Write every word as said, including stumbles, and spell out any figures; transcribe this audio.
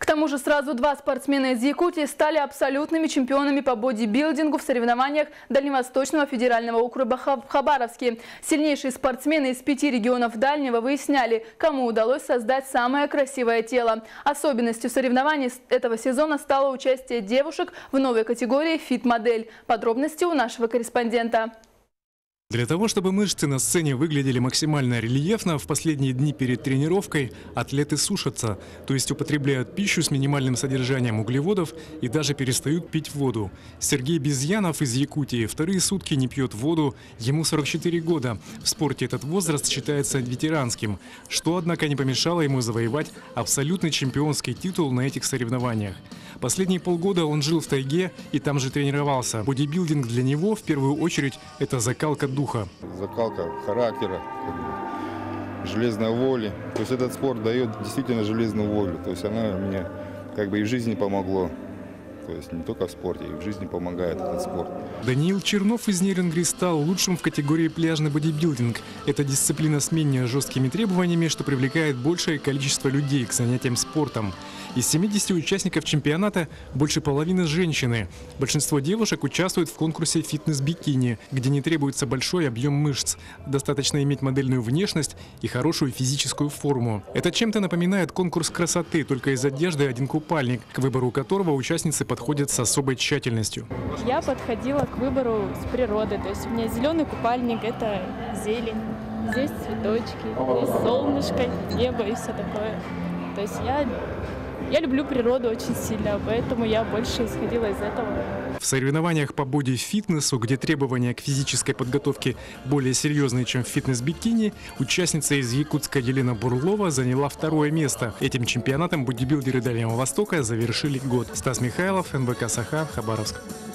тому же сразу два спортсмена из Якутии стали абсолютными чемпионами по бодибилдингу в соревнованиях Дальневосточного федерального округа в Хабаровске. Сильнейшие спортсмены из пяти регионов Дальнего выясняли, кому удалось создать самое красивое тело. Особенностью соревнований этого сезона стало участие девушек в новой категории «Фит-модель». Подробности у нашего корреспондента. Для того, чтобы мышцы на сцене выглядели максимально рельефно, в последние дни перед тренировкой атлеты сушатся, то есть употребляют пищу с минимальным содержанием углеводов и даже перестают пить воду. Сергей Безьянов из Якутии вторые сутки не пьет воду, ему сорок четыре года. В спорте этот возраст считается ветеранским, что, однако, не помешало ему завоевать абсолютный чемпионский титул на этих соревнованиях. Последние полгода он жил в тайге и там же тренировался. Бодибилдинг для него, в первую очередь, это закалка духа. Закалка характера, железной воли. То есть этот спорт дает действительно железную волю. То есть она мне как бы и в жизни помогло. То есть не только в спорте, и в жизни помогает этот спорт. Даниил Чернов из Нерингри стал лучшим в категории пляжный бодибилдинг. Это дисциплина с менее жесткими требованиями, что привлекает большее количество людей к занятиям спортом. Из семидесяти участников чемпионата больше половины женщины. Большинство девушек участвуют в конкурсе «Фитнес-бикини», где не требуется большой объем мышц. Достаточно иметь модельную внешность и хорошую физическую форму. Это чем-то напоминает конкурс красоты, только из одежды один купальник, к выбору которого участницы подходят с особой тщательностью. Я подходила к выбору с природы. То есть у меня зеленый купальник – это зелень. Здесь цветочки, здесь солнышко, небо и все такое. То есть я... Я люблю природу очень сильно, поэтому я больше исходила из этого. В соревнованиях по боди-фитнесу, где требования к физической подготовке более серьезные, чем в фитнес-бикини, участница из Якутска Елена Бурлова заняла второе место. Этим чемпионатом бодибилдеры Дальнего Востока завершили год. Стас Михайлов, эн вэ ка «Саха», Хабаровск.